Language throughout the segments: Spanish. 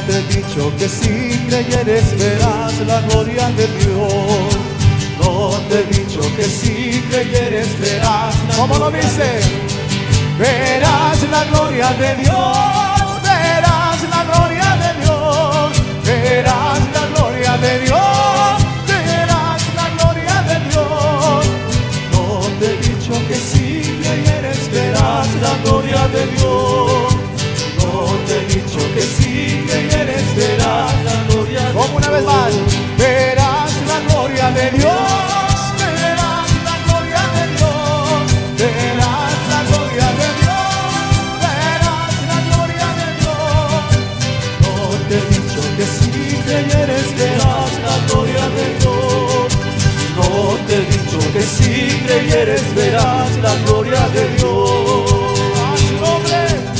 te he dicho que si creyeres verás la gloria de Dios. No te he dicho que si creyeres verás la ¿Cómo lo gloria dice? de Dios. Verás la gloria de Dios, verás la gloria de Dios, verás la gloria de Dios, verás la gloria de Dios. No te he dicho que si creyeres verás la gloria de Dios. No te he dicho que si creyeres verás la gloria de Dios. Como una vez más. Verás la gloria de Dios, verás la gloria de Dios, verás la gloria de Dios, verás la gloria de Dios. No te he dicho que si creyeres verás la gloria de Dios. No te he dicho que si creyeres verás la gloria de Dios. A su nombre.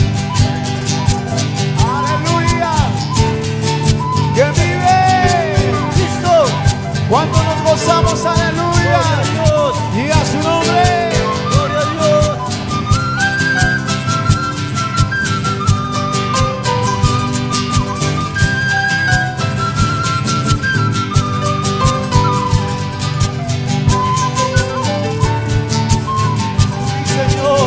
Aleluya. Que vive Cristo. Cuando nos gozamos, aleluya. Y a su nombre. Gloria a Dios. Sí, Señor.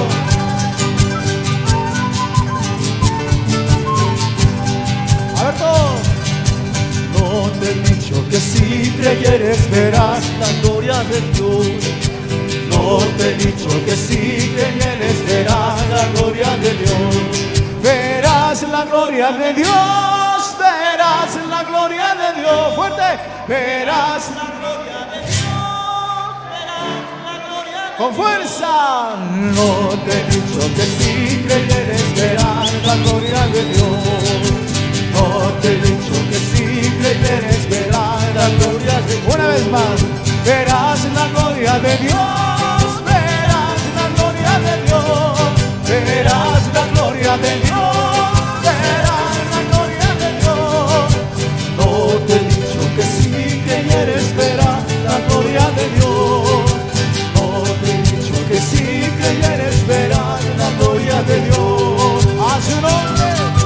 A ver todos. No te he dicho que si creyeres verás la gloria de Dios. No te he dicho que si creyeres verás la gloria de Dios. Verás la gloria de Dios, verás la gloria de Dios. Fuerte. Verás la gloria de Dios, verás la gloria de Dios. Con fuerza. No te he dicho que si creyeres verás la gloria de Dios. No te he dicho que si creyeres verás la gloria de Dios. Una vez más, verás la gloria de Dios, verás la gloria de Dios, verás la gloria de Dios, verás la gloria de Dios. No te he dicho que si creyeres verás la gloria de Dios. No te he dicho que si creyeres verás la gloria de Dios. A su nombre.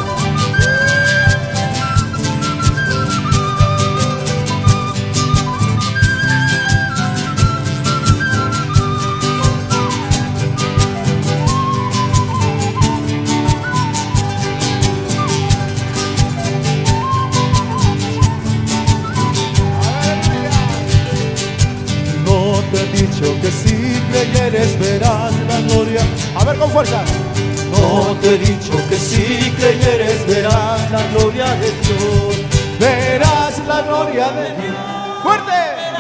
No te he dicho que si creyeres verás la gloria. A ver con fuerza. No te he dicho que si creyeres verás la gloria de Dios. Verás la gloria de Dios. Fuerte.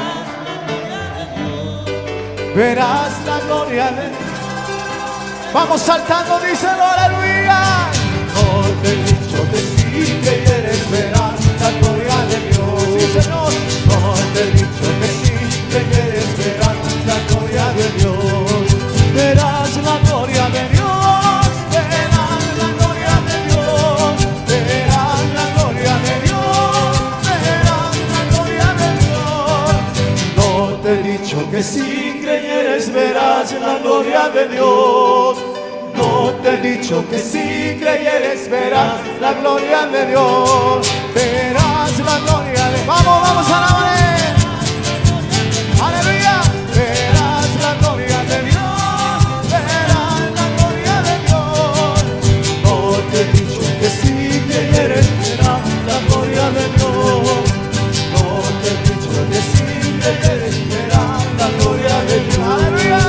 Verás la gloria de Dios. Vamos saltando, díselo, aleluya. No te he dicho que si creyeres verás la gloria de Dios. Sí, Señor. No te he dicho que si creyeres verás la gloria de Dios. Verás la gloria de Dios, verás la gloria de Dios, verás la gloria de Dios, verás la gloria de Dios. No te he dicho que si creyeres verás la gloria de Dios. No te he dicho que si creyeres verás la gloria de Dios. Verás la gloria de Dios. Vamos, vamos a la manera. Aleluya. Verás la gloria de Dios, verás la gloria de Dios. No te he dicho que si creyeres verás la gloria de Dios. No te he dicho que si creyeres verás la gloria de Dios. Aleluya.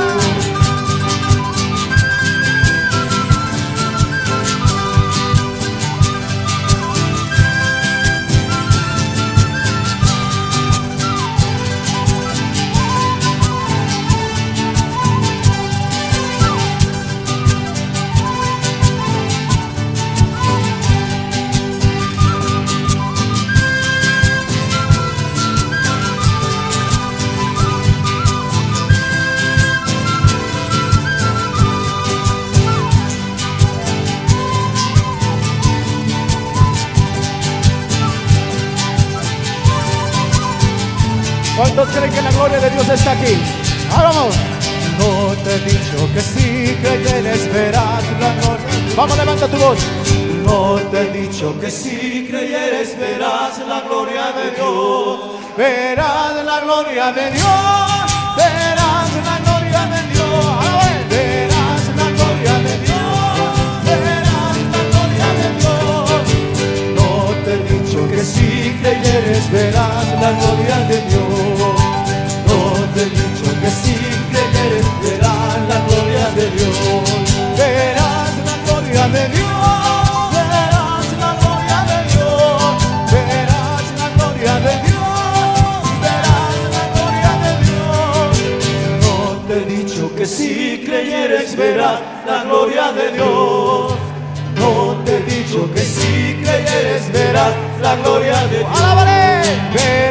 ¿Cuántos creen que la gloria de Dios está aquí? ¡Ah, vamos! No te he dicho que si creyeres verás la gloria. Vamos, levanta tu voz. No te he dicho que si creyeres verás la gloria de Dios. Verás la gloria de Dios. Verás la gloria de Dios. Verás la gloria de Dios. Verás la gloria de Dios. No te he dicho que si creyeres verás la gloria de Dios. No te he dicho que si creyeres verás la gloria de Dios. Verás la gloria de Dios. Verás la gloria de Dios. Verás la gloria de Dios. Verás la gloria de Dios. No te he dicho que si creyeres verás la gloria de Dios. No te he dicho que si creyeres verás la gloria de Dios. ¡Alábale!